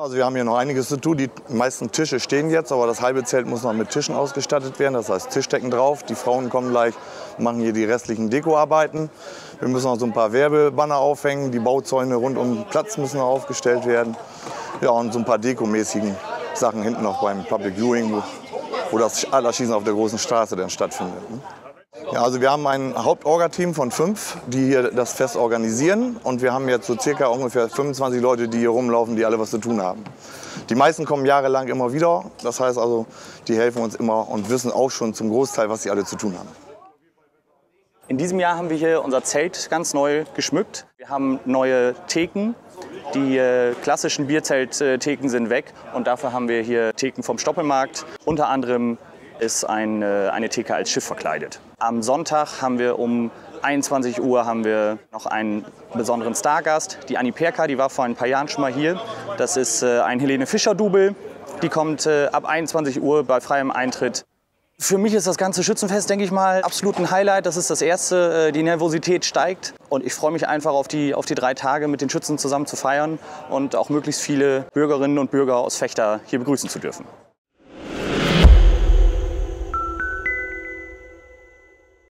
Also wir haben hier noch einiges zu tun. Die meisten Tische stehen jetzt, aber das halbe Zelt muss noch mit Tischen ausgestattet werden. Das heißt Tischdecken drauf. Die Frauen kommen gleich, machen hier die restlichen Dekoarbeiten. Wir müssen noch so ein paar Werbebanner aufhängen. Die Bauzäune rund um den Platz müssen noch aufgestellt werden. Ja, und so ein paar dekomäßigen Sachen hinten noch beim Public Viewing, wo das Adlerschießen auf der großen Straße dann stattfindet. Ja, also wir haben ein Hauptorga-Team von 5, die hier das Fest organisieren. Und wir haben jetzt so circa ungefähr 25 Leute, die hier rumlaufen, die alle was zu tun haben. Die meisten kommen jahrelang immer wieder. Das heißt also, die helfen uns immer und wissen auch schon zum Großteil, was sie alle zu tun haben. In diesem Jahr haben wir hier unser Zelt ganz neu geschmückt. Wir haben neue Theken. Die klassischen Bierzelttheken sind weg und dafür haben wir hier Theken vom Stoppelmarkt. Unter anderem ist eine Theke als Schiff verkleidet. Am Sonntag haben wir um 21 Uhr haben wir noch einen besonderen Stargast, die Anni Perka, die war vor ein paar Jahren schon mal hier. Das ist ein Helene Fischer-Double. Die kommt ab 21 Uhr bei freiem Eintritt. Für mich ist das ganze Schützenfest, denke ich mal, absolut ein Highlight. Das ist das erste, die Nervosität steigt. Und ich freue mich einfach auf die 3 Tage mit den Schützen zusammen zu feiern und auch möglichst viele Bürgerinnen und Bürger aus Vechta hier begrüßen zu dürfen.